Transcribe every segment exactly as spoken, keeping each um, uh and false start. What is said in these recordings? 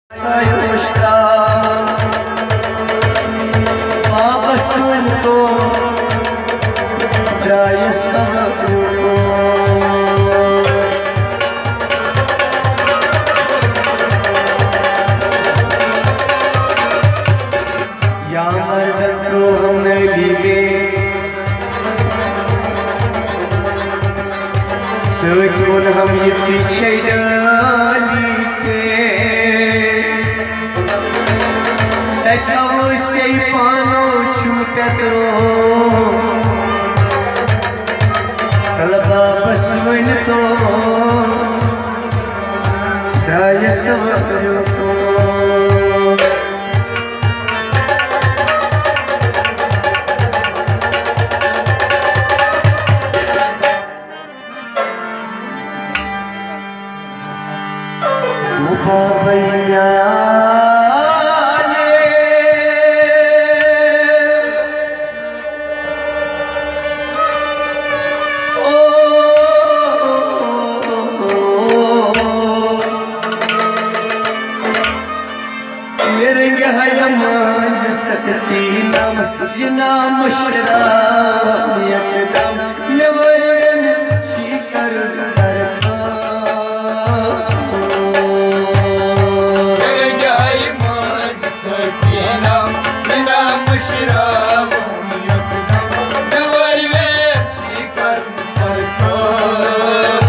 Söğütün ham yitsi çeydalice Etavu sey pano çum petro Kalba basvin to Daya savru ko नाम शराब यकदम नवरन शिकर सरकार जाय माज सकीना नाम शराब यकदम नवरन शिकर सरकार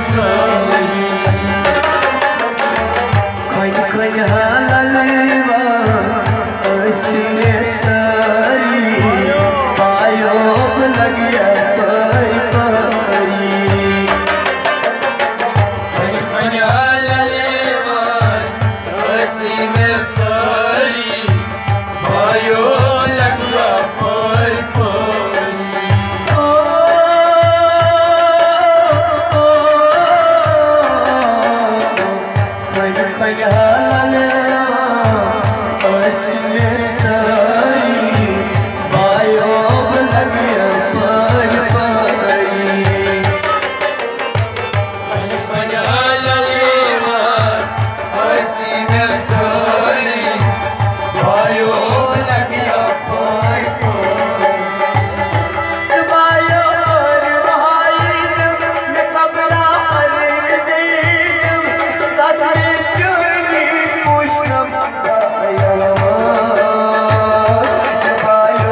सारी खोन खोन हलवा असने सारी पायो लगिया पर परी खोन खोन हलवा असने सारी पायो लगिया पर परी खोन खोन हलवा असने सारी पायो लगिया पर परी खोन खोन हलवा असने सारी पायो लगिया पर परी समायो भाई जब मैं कबरार जीजम साथ में चुरनी पुष्पम आया समायो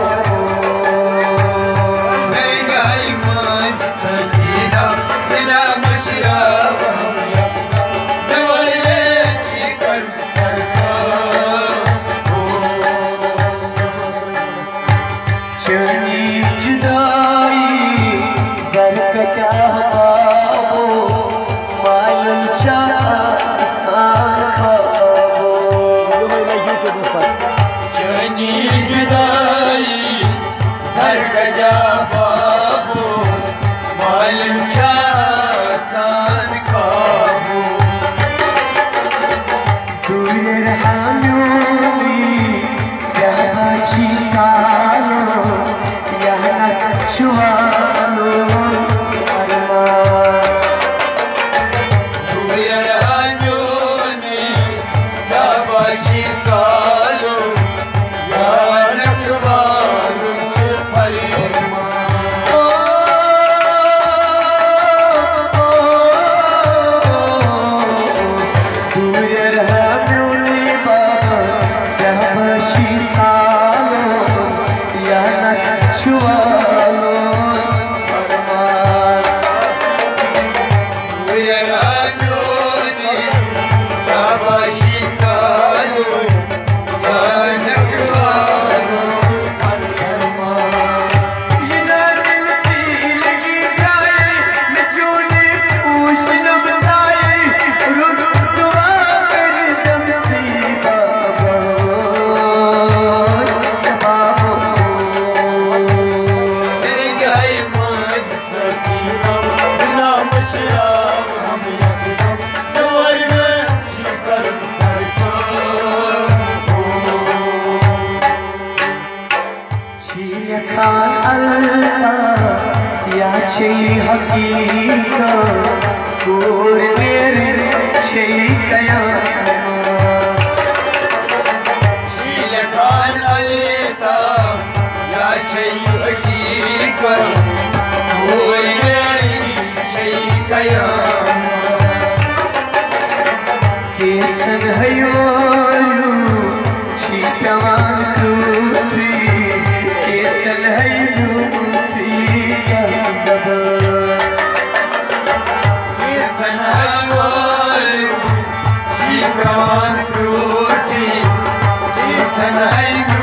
मैं गाई मांझ सकीना बिना मशराब हम यकदम नवर वेची कर सरखा चुरनी जुदाई जर का क्या पाबो मालूम चाह आसान खाबो जनी जुदाई सर गजा बाबू मालूम चासान खाबू दूर रहाम्योनी जहाची चालो यहाँ छुआलो फरमान तुयर अन्योने जाबाची चालो यानक वालुम चे फरीमान ओ, ओ, दूर रहाम्योनी बाबा जहाची चालो यहाँ छुआलो फरमान तुयर अन्योने जाबाची चालो यानक वालुम फरीमान ये ना दिल सी लगी गाय मैं चूने पूछ न बसाई रुक दुआ कर जमसी बाबा बाबो मेरी गाय मांझ सकीना बिना मशराब हम यकदम नवर वेची कर सरखा शीर खान अलता या ची हकीका कोर मेरे शे कयामा झील खान अलता या चाहिए कर कोई मेरी शई कयाम केसन हयवालू छी पेवान क्रूटी केसन हयनूटी का जबान सनाई वालू जी प्रवान क्रूटी सनाई